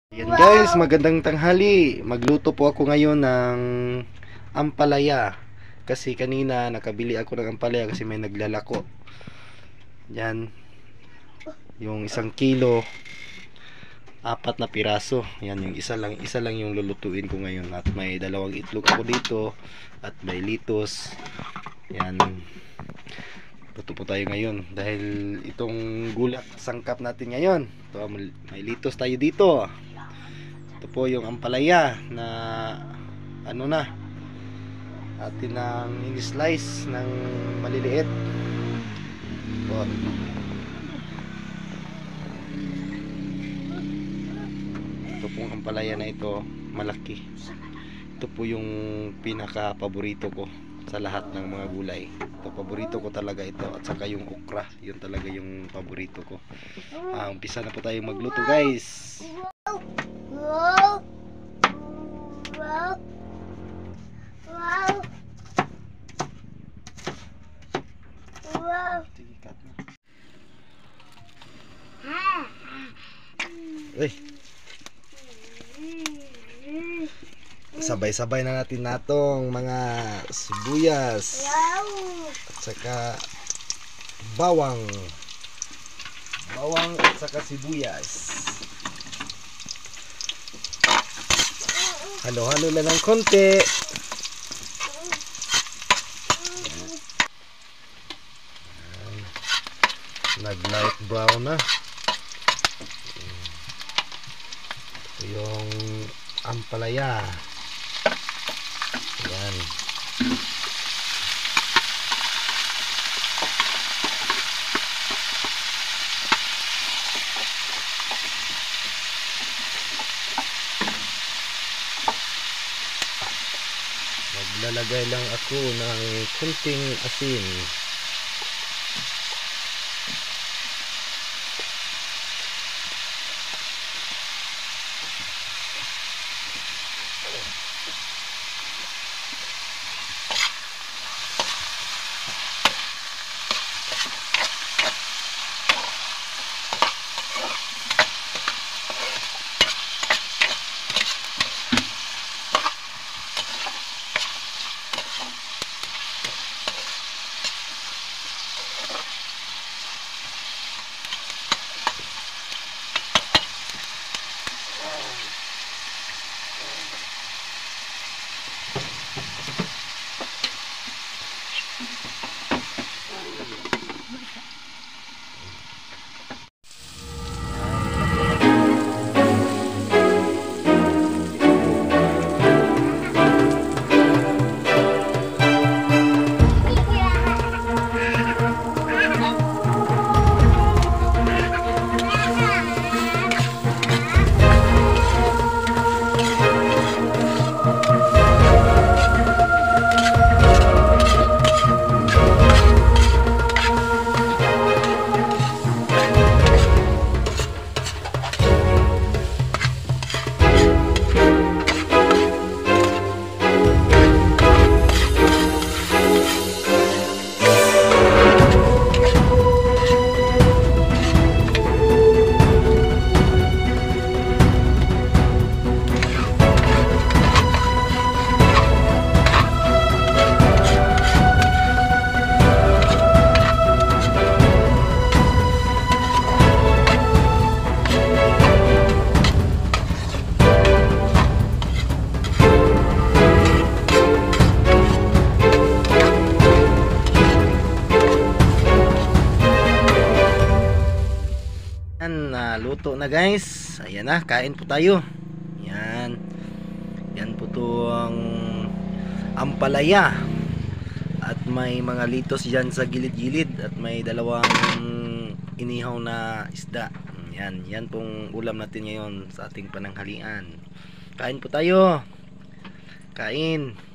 Yan guys, magandang tanghali. Magluto po ako ngayon ng ampalaya. Kasi kanina nakabili ako ng ampalaya kasi may naglalako. Yan, yung 1 kilo, 4 na piraso. Yan, yung isa lang yung lulutuin ko ngayon. At may 2 itlog ako dito at may litos. Yan, luto po tayo ngayon dahil itong gulay sangkap natin ngayon. Ito, may litos tayo dito. Ito po yung ampalaya na atin nang in-slice ng maliliit. Ito. Ito pong ampalaya na ito, malaki. Ito po yung pinaka paborito ko sa lahat ng mga gulay. Ito, paborito ko talaga ito. At saka yung okra, yun talaga yung paborito ko. Umpisa na po tayong magluto guys. Wow! Wow! Wow! Wow! Uy, sabay-sabay na natin natong mga sibuyas Wow! at saka bawang at saka sibuyas. Halo-halo lang ng konti. Nag light brown na. Ito yung ampalaya. Ayan. Maglalagay lang ako ng kunting asin. Luto na guys. Ayan na, kain po tayo. Yan. Yan po itong ampalaya. At may mga litos dyan sa gilid-gilid. At may 2 inihaw na isda. Yan. Yan pong ulam natin ngayon sa ating pananghalian. Kain po tayo. Kain.